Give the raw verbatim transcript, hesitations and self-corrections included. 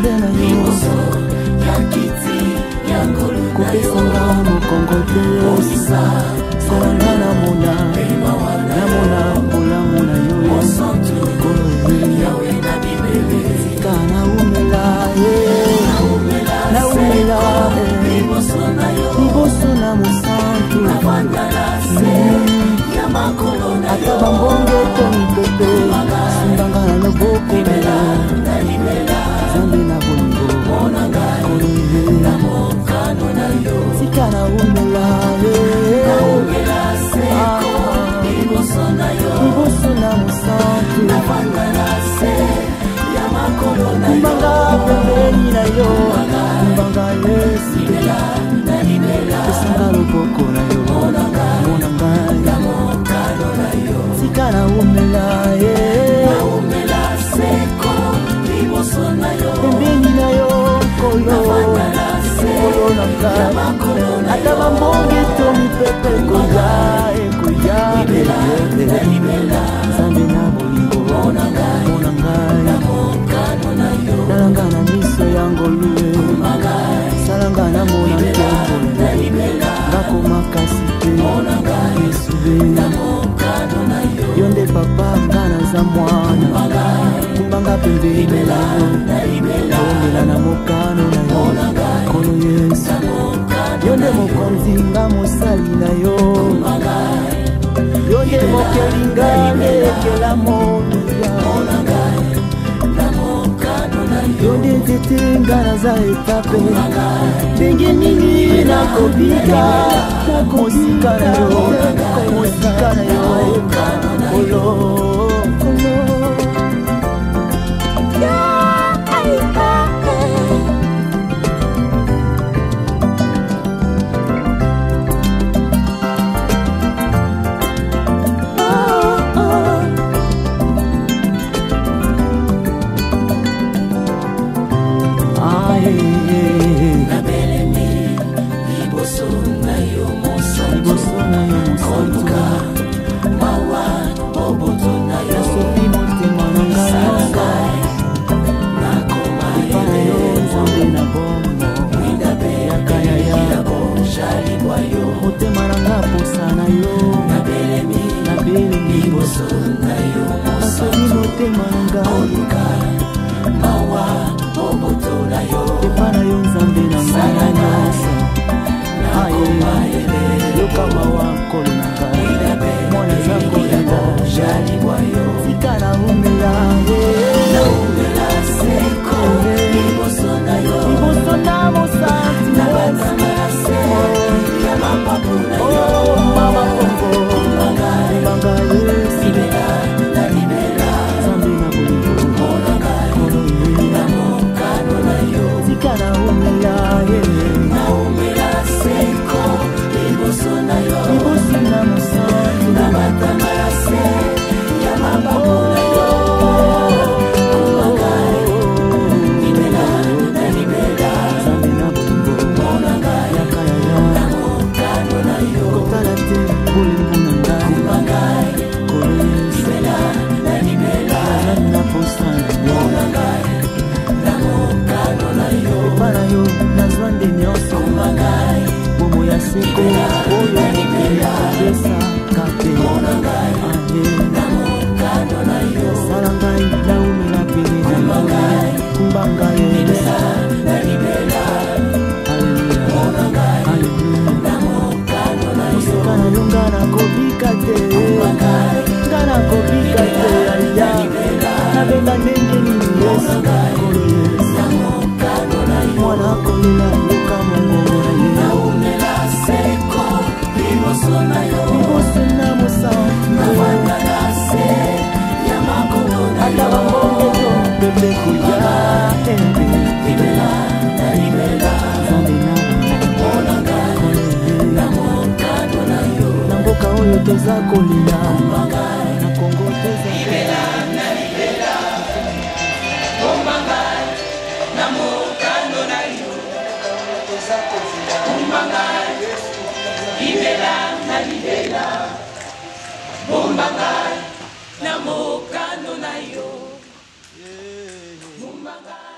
nzambe na yo kopesanga mokongo te Yesu salanga namona namona bolamu na yo sika naumela naumela liboso na mosantu ata bambonge to mipepe simbanga na loboko nzambe na bolingo sika naumela liboso na mosantu kumbanga pembeni na yo kumbanga Yesu pesanga loboko na yo mona ngai sika naumela pembeni na yo kolo kolo na ngai ata bambonge to mipepe koya ekoya nzambe na bolingo mona ngai nalanga na miso ya ngolue salanga na mona ntombo ngakoma kasi te esube yo nde papa nga naza mwana kumbanga pembeni na yo omela na mokano na yo kolo Yesu yo nde mokonzi nga mosali na yo yo nde mokelinga lekela monia yo nde nzete nga naza etape ndenge nini nakobika mosika na yo mosika na yo kolo kolo toza kolila na Kongo toza libela na libela bombangai na mokano na yo toza kolila bombangai libela na libela bombangai na mokano na yo bombangai